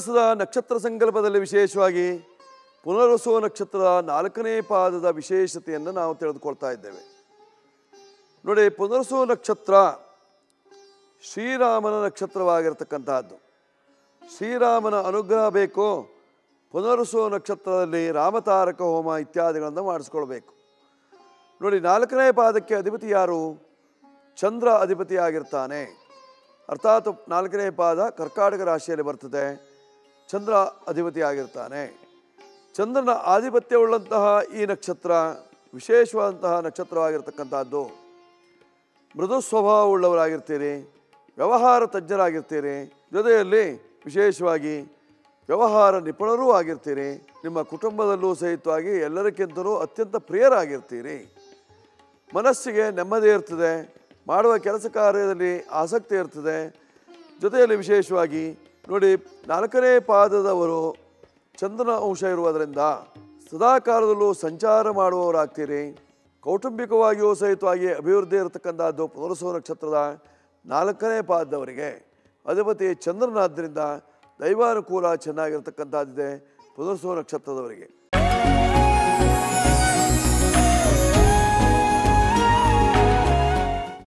ಮಾಸದ ನಕ್ಷತ್ರ ಸಂಕಲ್ಪದಲ್ಲಿ ವಿಶೇಷವಾಗಿ ಪುನರ್ವಸು ನಕ್ಷತ್ರದ 4ನೇ ಪಾದದ ವಿಶೇಷತೆಯನ್ನು ನಾವು ತಿಳಿದುಕೊಳ್ತಾ ಇದ್ದೇವೆ. ನೋಡಿ, ಪುನರ್ವಸು ನಕ್ಷತ್ರ ಶ್ರೀರಾಮನ ನಕ್ಷತ್ರವಾಗಿರ್ತಕ್ಕಂಥದ್ದು. ಶ್ರೀರಾಮನ ಅನುಗ್ರಹ ಬೇಕು, ಪುನರ್ವಸು ನಕ್ಷತ್ರದಲ್ಲಿ ರಾಮತಾರಕ ಹೋಮ ಇತ್ಯಾದಿಗಳನ್ನು ಮಾಡಿಸ್ಕೊಳ್ಬೇಕು. ನೋಡಿ, 4ನೇ ಪಾದಕ್ಕೆ ಅಧಿಪತಿ ಯಾರು? ಚಂದ್ರ ಅಧಿಪತಿಯಾಗಿರ್ತಾನೆ. ಅರ್ಥಾತ್ 4ನೇ ಪಾದ ಕರ್ಕಾಟಕ ರಾಶಿಯಲ್ಲಿ ಬರ್ತದೆ, ಚಂದ್ರ ಅಧಿಪತಿಯಾಗಿರ್ತಾನೆ. ಚಂದ್ರನ ಆಧಿಪತ್ಯವುಳ್ಳಂತಹ ಈ ನಕ್ಷತ್ರ ವಿಶೇಷವಾದಂತಹ ನಕ್ಷತ್ರವಾಗಿರ್ತಕ್ಕಂಥದ್ದು. ಮೃದು ಸ್ವಭಾವವುಳ್ಳವರಾಗಿರ್ತೀರಿ, ವ್ಯವಹಾರ ತಜ್ಞರಾಗಿರ್ತೀರಿ, ಜೊತೆಯಲ್ಲಿ ವಿಶೇಷವಾಗಿ ವ್ಯವಹಾರ ನಿಪುಣರೂ ಆಗಿರ್ತೀರಿ. ನಿಮ್ಮ ಕುಟುಂಬದಲ್ಲೂ ಸಹಿತವಾಗಿ ಎಲ್ಲರಿಗಿಂತಲೂ ಅತ್ಯಂತ ಪ್ರಿಯರಾಗಿರ್ತೀರಿ. ಮನಸ್ಸಿಗೆ ನೆಮ್ಮದಿ ಇರ್ತದೆ, ಮಾಡುವ ಕೆಲಸ ಕಾರ್ಯದಲ್ಲಿ ಆಸಕ್ತಿ ಇರ್ತದೆ. ಜೊತೆಯಲ್ಲಿ ವಿಶೇಷವಾಗಿ ನೋಡಿ, 4ನೇ ಪಾದದವರು ಚಂದ್ರನ ಅಂಶ ಇರುವುದರಿಂದ ಸದಾಕಾಲದಲ್ಲೂ ಸಂಚಾರ ಮಾಡುವವರಾಗ್ತೀರಿ. ಕೌಟುಂಬಿಕವಾಗಿಯೂ ಸಹಿತವಾಗಿ ಅಭಿವೃದ್ಧಿ ಇರತಕ್ಕಂಥದ್ದು ಪುನರ್ವಸು ನಕ್ಷತ್ರದ 4ನೇ ಪಾದದವರಿಗೆ. ಅಧಿಪತಿ ಚಂದ್ರನಾದ್ದರಿಂದ ದೈವಾನುಕೂಲ ಚೆನ್ನಾಗಿರ್ತಕ್ಕಂಥದ್ದಿದೆ ಪುನರ್ವಸು ನಕ್ಷತ್ರದವರಿಗೆ.